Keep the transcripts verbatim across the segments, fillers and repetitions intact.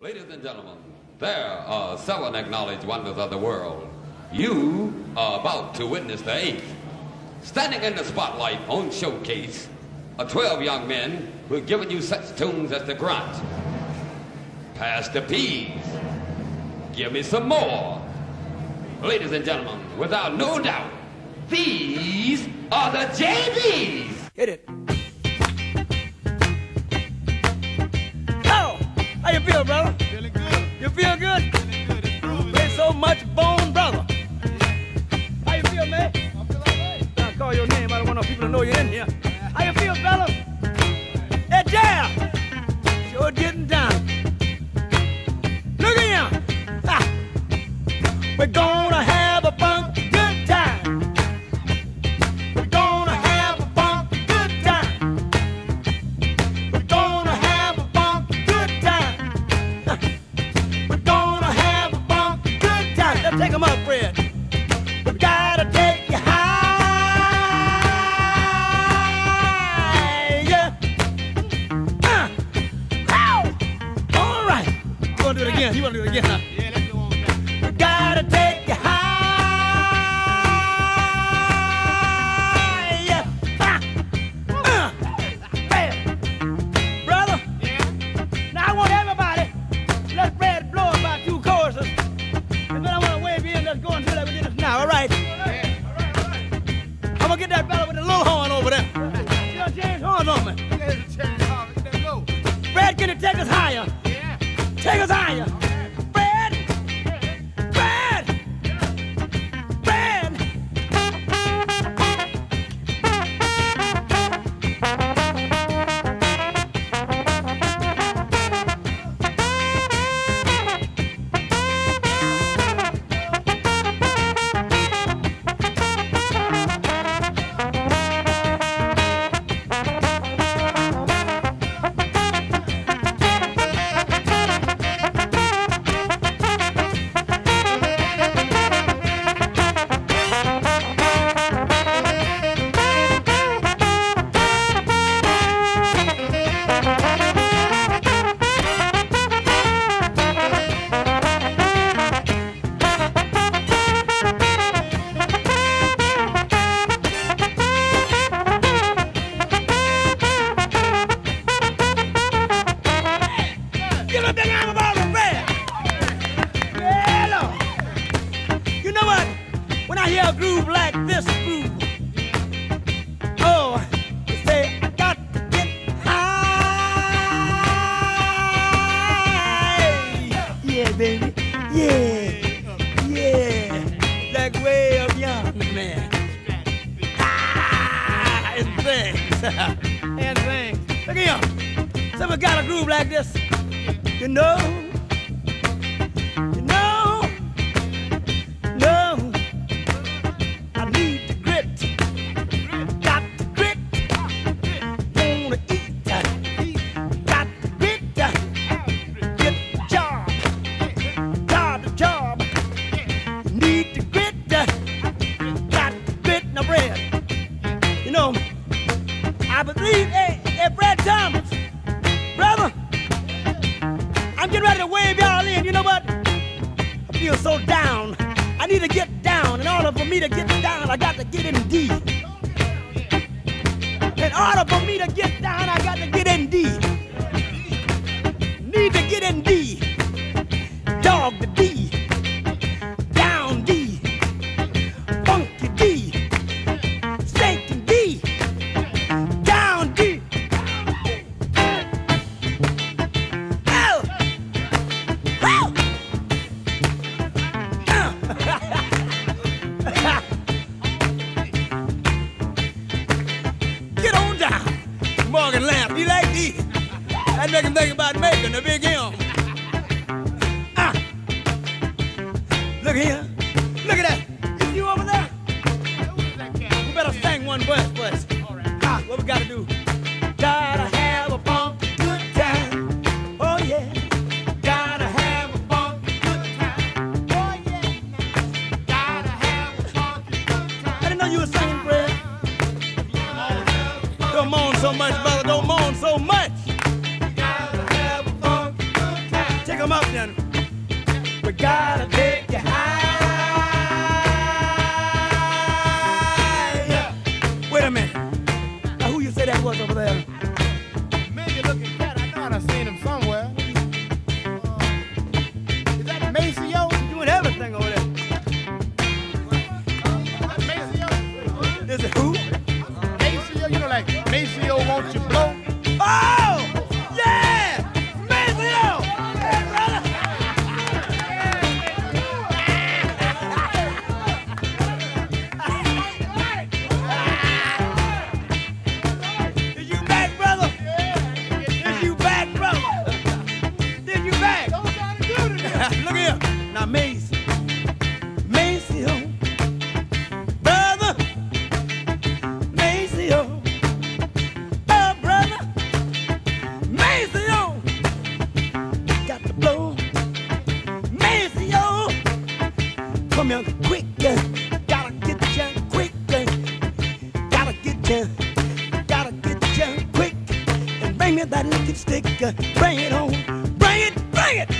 Ladies and gentlemen, there are seven acknowledged wonders of the world. You are about to witness the eighth. Standing in the spotlight on Showcase are twelve young men who have given you such tunes as the Grunt, Pass the Peas, Give Me Some More. Ladies and gentlemen, without no doubt, these are the J Bs. Hit it. Oh, how you feel, brother? Feeling good. You feel good? Feeling good. It's groovy. Play so much bone, brother. How you feel, man? I feel all right. I call your name. I don't want no people to know you're in here. How you feel, fella? Hey, Jam! Sure getting down. Look at him. Ah. We're gonna have a funky good time. We're gonna have a funky good time. We're gonna have a funky good time. We're gonna have a funky good time. Let's take 'em up, Fred. We gotta take you high. Yeah. Uh. Ow. All right. You wanna do it again? You wanna do it again, huh? Yeah, let's go on back. We gotta take you high. Yeah. Ah. Uh. Fred. Brother. Yeah. Now I want everybody, let Fred blow about two choruses. And then I want to wave you in. Let's go and do that with this now. All right. Yeah. All right, all right. I'm gonna get that fella with the little horn over there. You know, James Horn on me. Look at this change. Oh, let's go. Fred, can you take us higher? Yeah. Take us higher. Fred! Fred! Fred! Give a big arm about the Fred! Yeah, Lord. You know what? When I hear a groove like this groove, oh, you say, I got to get high. Yeah, baby. Yeah. Yeah. Like way up yonder, man. Ah, and things. And things. Look at you. So we got a groove like this. You know, you know, no, I need the grit, got the grit, wanna eat, got the grit, get the job, got the job, need the grit, got the grit, now Fred, you know, I believe, hey, hey, Fred Thomas, brother, I'm getting ready to wave y'all in. You know what? I feel so down. I need to get down. In order for me to get down, I got to get in D. In order for me to get down, I got to get in D. Need to get in D. Dog the D. Down D. Funky D. Stinking D. Down D. Get on down. Morgan Lamb, he like these. That make him think about making a big M. Ah. Look here. Look at that. Is you over there? We better sing one verse first. Ah, what we gotta do? Gotta have a funky good time. Oh yeah. Gotta have a funky good time. Oh yeah. Gotta have a funky good time. I didn't know you were singing, Fred. Don't moan so much, brother. Don't moan so much. Gotta have a funky good time. Take 'em up then. We gotta take you high. Wait a minute. Now who you say that was over there? Million looking cat. I know I done seen him somewhere. Uh, is that Maceo? He's doing everything over there. That Maceo? Is it who? Maceo, you know, like Maceo, won't you blow? Oh! Yeah! Maceo! Hey, brother! Is you back, brother? Is you back, brother? Is you back? Look here. Now, Mace. Maceo. Brother. Maceo. Oh, brother. Maceo. Got to blow. Maceo. Come here quick. Gotta get you quick. Gotta get you. Gotta get you quick. And bring me that liquid stick. Bring it on. Bring it. Bring it.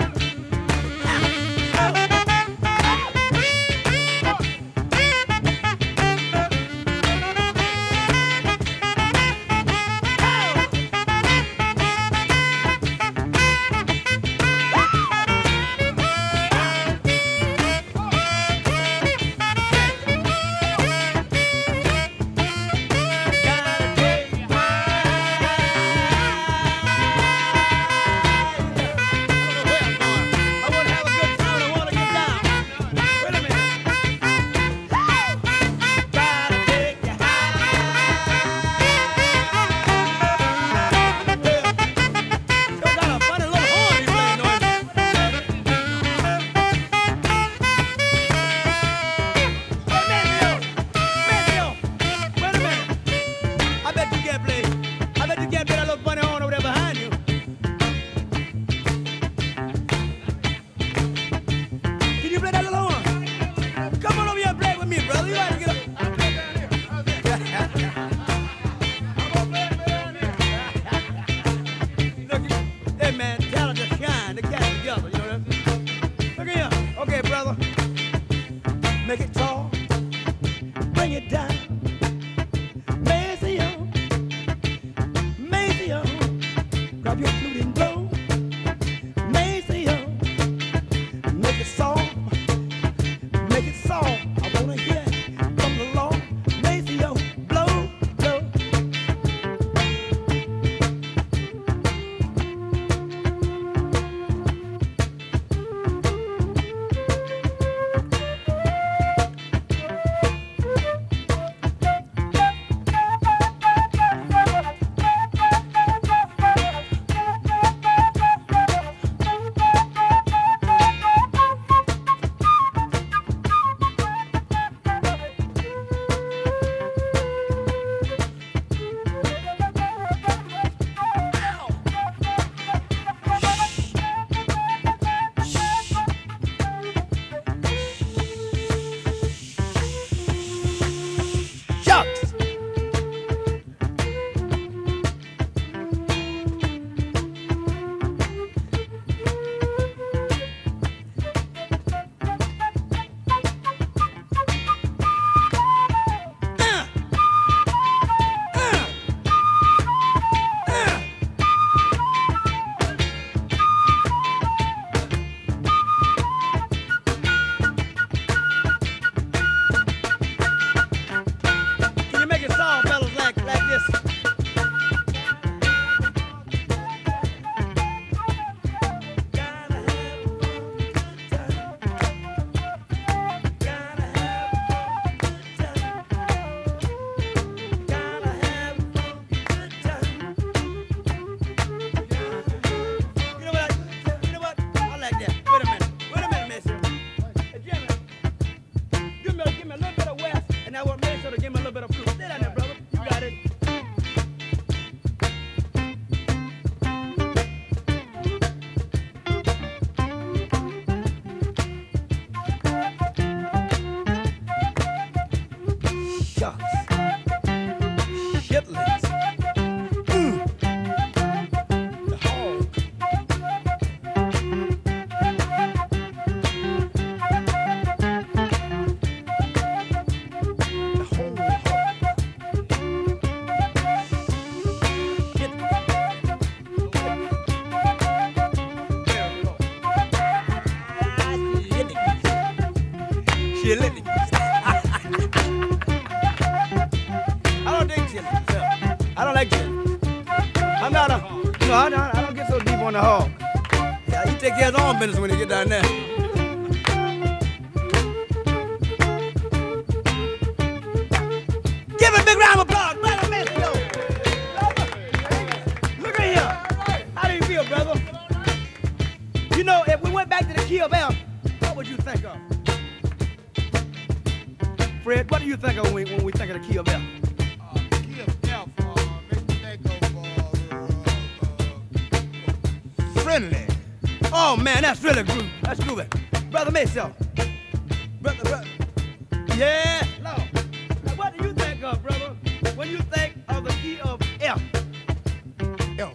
Make it tall, bring it down. Maceo, Maceo, grab your flute and blow. Maceo, make it soft, make it soft. I wanna hear it from the Lord. Maceo, blow, blow. chili. I don't dig chili. I don't like chili. I'm not a, you know, I don't, I don't get so deep on the hog. Yeah, he take care of his own business when he get down there. Give him a big round of applause, brother Mexico. Look at here. How do you feel, brother? You know, if we went back to the key of F, what would you think of? Fred, what do you think of when we, when we think of the key of F? Uh, key of F, uh, make me think of uh, uh, uh, friendly. Oh man, that's really groovy. That's groovy. Brother Meso. Brother, brother. Yeah. No. Now, what do you think of, brother, when you think of the key of F? F.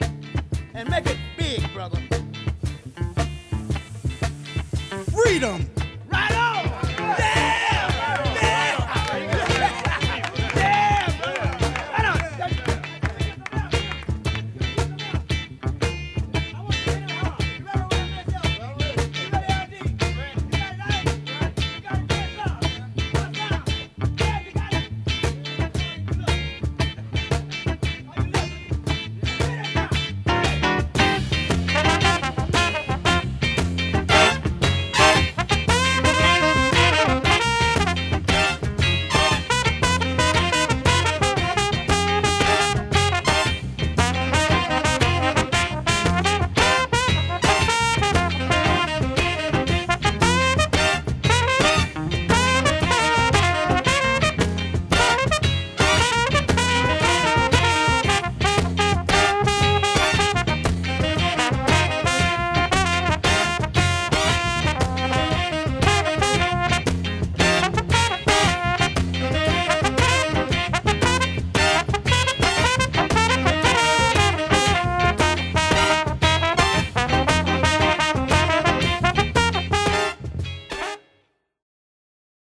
And make it big, brother. Freedom.